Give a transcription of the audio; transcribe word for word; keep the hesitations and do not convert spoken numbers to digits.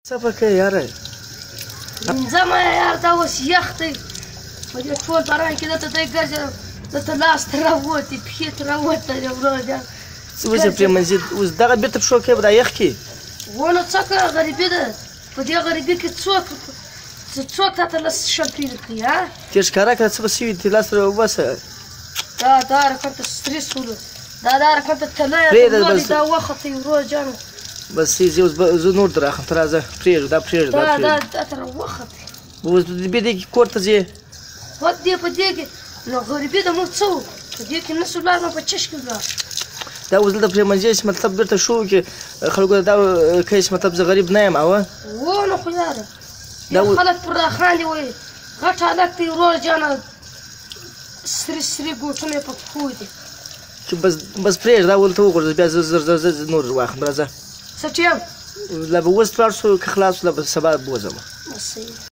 څه پکې یاره ځمه یار دا اوس یخ دی په دې ټول باران کې دلته دی ګرځي دلته لاس ته راووتې پښې ته راووتې ورور جان څه وځي پرې منځي اوس دغه بېرته پښو کې به دا یخ کې ونه څه کوه غریبي ده په دې غریبي کې څوک څوک تاته لس شرطونه کوي ها تېر ښکاره کړه څه به سوي دي لاس ته وباسه دا دا رقم ته سترې سولو دا دا رقم ته تله یې دا وختې ورور جانه بس زه اوس زه نور در راخم ته راځه پرېږده دا پرېږده دا دا دا تر وختې اوس بیا دې کې کور ته ځې په دې په دې کې نو غریبي ده موږ څه وکړو په دې کې نسو لاړ نو په چش کې ولاړ دا اوس دلته پرې منځي چې مطلب بېرته شو کې خلکو ته دا کوي چې مطلب زه غریب نه یم اوه و نو خو یاره خلک پر راخاندي وایي غټ هلک دی ورور جانه سرې سرې ګوټونه یې په پښو دي چې بس بس پرېږده دا ولته وغورځه بیا زه زر زر زر نور واخلم راځه څه ټیم لا به اوس لاړ شو که خلاص شو لا به سبا بوځم